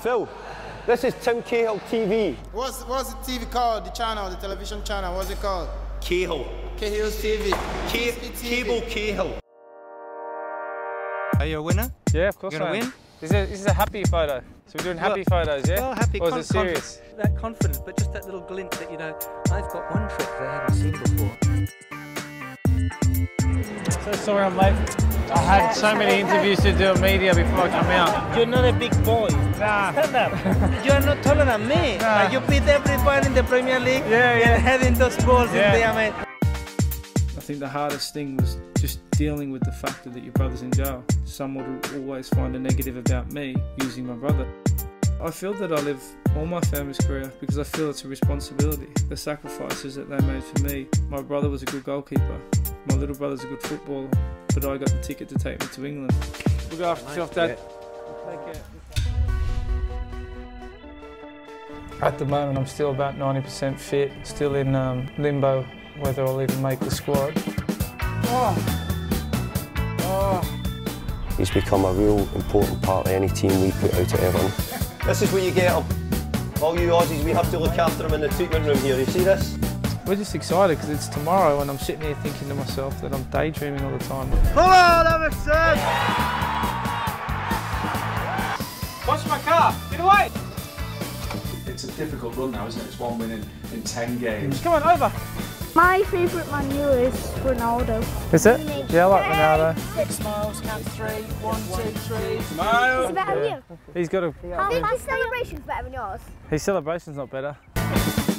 Phil, this is Tim Cahill TV. What's the TV called? The channel, the television channel, what's it called? Cahill. Cahill's TV. Cable Cahill. Are you a winner? Yeah, of course I am. You're gonna win? This is a happy photo. So we're doing happy photos, yeah? Well, happy, or is it serious? That confidence, but just that little glint that, you know, I've got one trick that I haven't seen before. So sorry I'm late. I had so many interviews to do in media before I come out. You're not a big boy. Nah. Stand up. You're not taller than me. Nah. You beat everybody in the Premier League. Yeah. You're heading those balls in there, mate. I think the hardest thing was just dealing with the fact that your brother's in jail. Someone would always find a negative about me using my brother. I feel that I live all my family's career because I feel it's a responsibility. The sacrifices that they made for me. My brother was a good goalkeeper. My little brother's a good footballer, but I got the ticket to take me to England. Look after yourself, Dad. Take care. At the moment, I'm still about 90% fit, still in limbo whether I'll even make the squad. He's become a real important part of any team we put out at Everton. This is where you get him. All you Aussies, we have to look after him in the treatment room here. You see this? We're just excited because it's tomorrow and I'm sitting here thinking to myself that I'm daydreaming all the time. Come on, Everton! Watch my car! Get away! It's a difficult run now, isn't it? It's 1 win in 10 games. Come on, over! My favourite Man U is Ronaldo. Is it? Yeah, I like Ronaldo. 6 miles, count 3, 1, 2, 3. Smile! Is it better than you? He's got a... How his celebration's better than yours? His celebration's not better.